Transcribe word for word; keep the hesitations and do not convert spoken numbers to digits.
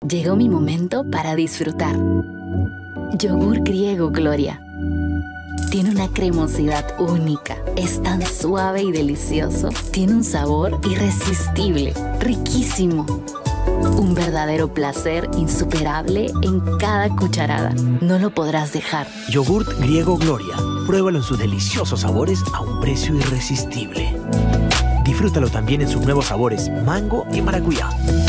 Llegó mi momento para disfrutar. Yogur griego Gloria. Tiene una cremosidad única. Es tan suave y delicioso. Tiene un sabor irresistible, riquísimo. Un verdadero placer insuperable en cada cucharada. No lo podrás dejar. Yogurt griego Gloria. Pruébalo en sus deliciosos sabores a un precio irresistible. Disfrútalo también en sus nuevos sabores mango y maracuyá.